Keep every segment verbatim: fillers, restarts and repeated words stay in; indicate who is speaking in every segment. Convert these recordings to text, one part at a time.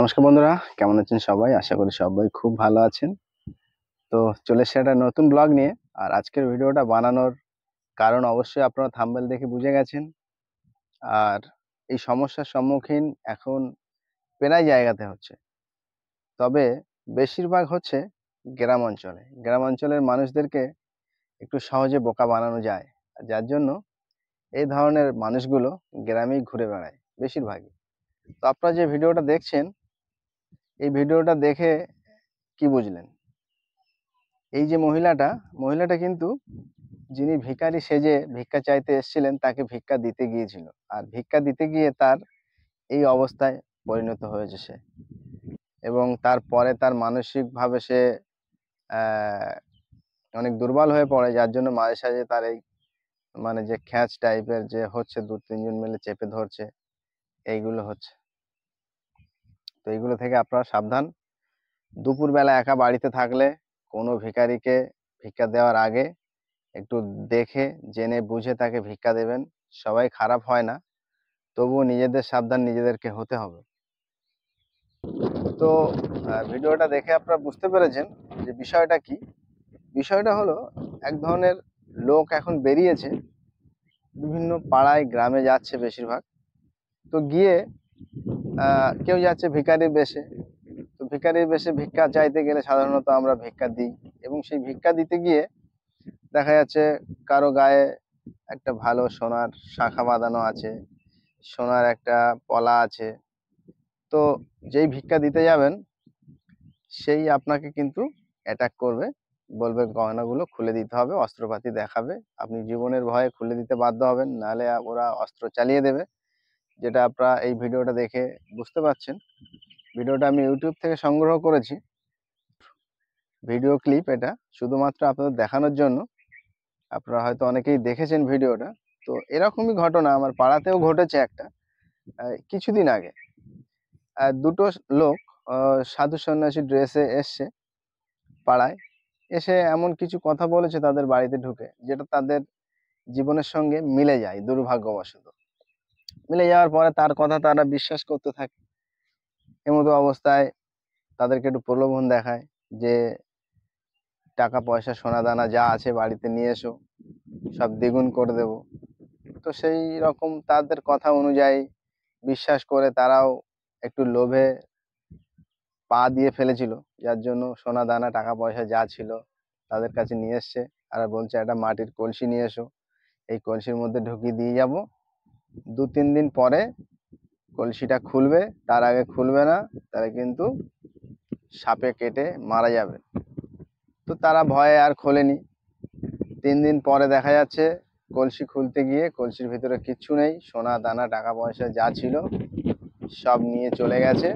Speaker 1: নমস্কার বন্ধুরা, কেমন আছেন সবাই? আশা করি সবাই খুব ভালো আছেন। তো চলে এসেছি একটা নতুন ব্লগ নিয়ে। আর আজকের ভিডিওটা বানানোর কারণ অবশ্যই আপনারা থাম্বনেল দেখে বুঝে গেছেন। আর এই সমস্যার সম্মুখীন এখন প্রায় জায়গাতে হচ্ছে। তবে বেশিরভাগ হচ্ছে গ্রাম অঞ্চলে। গ্রাম অঞ্চলের মানুষদেরকে একটু সহজে বোকা বানানো যায়। আর যার জন্য এই ধরনের মানুষগুলো গ্রামেই ঘুরে বেড়ায় বেশিরভাগই। তো আপনারা যে ভিডিওটা দেখছেন, এই ভিডিওটা দেখে কি বুঝলেন? এই যে মহিলাটা, মহিলাটা কিন্তু যিনি ভিখারি সেজে ভিক্ষা চাইতে এসেছিলেন তাকে ভিক্ষা দিতে গিয়েছিল। আর ভিক্ষা দিতে গিয়ে তার এই অবস্থায় পরিণত হয়েছে সে। এবং তারপরে তার মানসিকভাবে সে আহ, অনেক দুর্বল হয়ে পড়ে, যার জন্য মাঝে সাঝে তার এই মানে যে খ্যাচ টাইপের যে হচ্ছে, দু তিনজন মিলে চেপে ধরছে, এইগুলো হচ্ছে। তো এইগুলো থেকে আপনারা সাবধান। দুপুরবেলা একা বাড়িতে থাকলে কোনো ভিখারিকে ভিক্ষা দেওয়ার আগে একটু দেখে জেনে বুঝে তাকে ভিক্ষা দেবেন। সবাই খারাপ হয় না, তবুও নিজেদের সাবধান নিজেদেরকে হতে হবে। তো আহ, ভিডিওটা দেখে আপনারা বুঝতে পেরেছেন যে বিষয়টা কি। বিষয়টা হলো, এক ধরনের লোক এখন বেরিয়েছে, বিভিন্ন পাড়ায় গ্রামে যাচ্ছে বেশিরভাগ। তো গিয়ে আহ, কেউ যাচ্ছে ভিখারির বেশে। তো ভিখারির বেশে ভিক্ষা চাইতে গেলে সাধারণত আমরা ভিক্ষা দিই, এবং সেই ভিক্ষা দিতে গিয়ে দেখা যাচ্ছে কারো গায়ে একটা ভালো সোনার শাঁখা বাঁধানো আছে, সোনার একটা পলা আছে। তো যেই ভিক্ষা দিতে যাবেন সেই আপনাকে কিন্তু অ্যাটাক করবে, বলবে গয়নাগুলো খুলে দিতে হবে, অস্ত্রপাতি দেখাবে। আপনি জীবনের ভয়ে খুলে দিতে বাধ্য হবেন, নাহলে ওরা অস্ত্র চালিয়ে দেবে। যেটা আপনারা এই ভিডিওটা দেখে বুঝতে পারছেন। ভিডিওটা আমি ইউটিউব থেকে সংগ্রহ করেছি, ভিডিও ক্লিপ। এটা শুধুমাত্র আপনাদের দেখানোর জন্য। আপনারা হয়তো অনেকেই দেখেছেন ভিডিওটা। তো এরকমই ঘটনা আমার পাড়াতেও ঘটেছে একটা, আহ, কিছুদিন আগে। আহ, দুটো লোক আহ, সাধু সন্ন্যাসী ড্রেসে এসছে পাড়ায়। এসে এমন কিছু কথা বলেছে তাদের বাড়িতে ঢুকে, যেটা তাদের জীবনের সঙ্গে মিলে যায় দুর্ভাগ্যবশত। মিলে যাওয়ার পরে তার কথা তারা বিশ্বাস করতে থাকে। এমতো অবস্থায় তাদেরকে একটু প্রলোভন দেখায় যে টাকা পয়সা সোনা দানা যা আছে বাড়িতে নিয়ে এসো, সব দ্বিগুণ করে দেব। তো সেই রকম তাদের কথা অনুযায়ী বিশ্বাস করে তারাও একটু লোভে পা দিয়ে ফেলেছিল, যার জন্য সোনা দানা টাকা পয়সা যা ছিল তাদের কাছে নিয়ে এসছে। আর বলছে একটা মাটির কলসি নিয়ে এসো, এই কলসির মধ্যে ঢুকিয়ে দিয়ে যাব। দু তিন দিন পরে কলসিটা খুলবে, তার আগে খুলবে না, তাহলে কিন্তু সাপে কেটে মারা যাবে। তো তারা ভয়ে আর খোলেনি। তিন দিন পরে দেখা যাচ্ছে কলসি খুলতে গিয়ে কলসির ভিতরে কিচ্ছু নেই, সোনা দানা টাকা পয়সা যা ছিল সব নিয়ে চলে গেছে।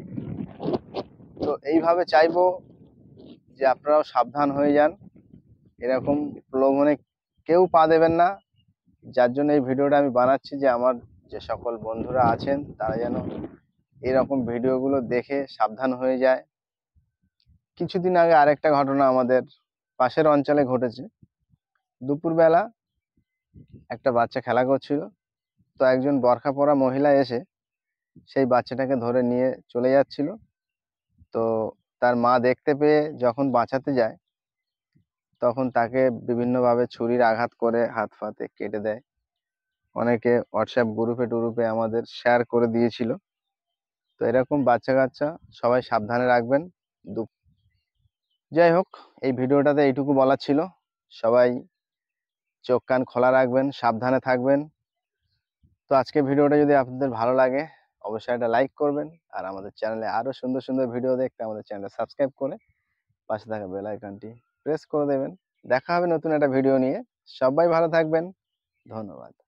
Speaker 1: তো এইভাবে চাইবো যে আপনারাও সাবধান হয়ে যান, এরকম প্রলোভনে কেউ পা দেবেন না। যার জন্য এই ভিডিওটা আমি বানাচ্ছি, যে আমার যে সকল বন্ধুরা আছেন তারা যেন এরকম ভিডিওগুলো দেখে সাবধান হয়ে যায়। কিছুদিন আগে আরেকটা ঘটনা আমাদের পাশের অঞ্চলে ঘটেছে। দুপুরবেলা একটা বাচ্চা খেলা করছিল। তো একজন বোরখা পরা মহিলা এসে সেই বাচ্চাটাকে ধরে নিয়ে চলে যাচ্ছিল। তো তার মা দেখতে পেয়ে যখন বাঁচাতে যায়, তখন তাকে বিভিন্নভাবে ছুরির আঘাত করে হাত ফাতে কেটে দেয়। অনেকে হোয়াটসঅ্যাপ গ্রুপে টুরুপে আমাদের শেয়ার করে দিয়েছিল। তো এরকম বাচ্চা কাচ্চা সবাই সাবধানে রাখবেন। দু- যাই হোক, এই ভিডিওটাতে এইটুকু বলার ছিল। সবাই চোখ কান খোলা রাখবেন, সাবধানে থাকবেন। তো আজকে ভিডিওটা যদি আপনাদের ভালো লাগে, অবশ্যই একটা লাইক করবেন। আর আমাদের চ্যানেলে আরো সুন্দর সুন্দর ভিডিও দেখতে আমাদের চ্যানেলটা সাবস্ক্রাইব করে পাশে থাকা বেল আইকনটি প্রেস করে দেবেন। দেখা হবে নতুন একটা ভিডিও নিয়ে। সবাই ভালো থাকবেন। ধন্যবাদ।